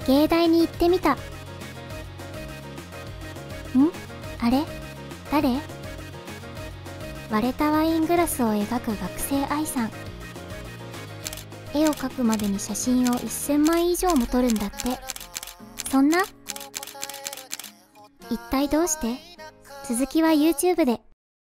芸大に行ってみた。あれ誰？割れたワイングラスを描く学生愛さん。絵を描くまでに写真を1000枚以上も撮るんだって。そんな？一体どうして？続きは YouTube で。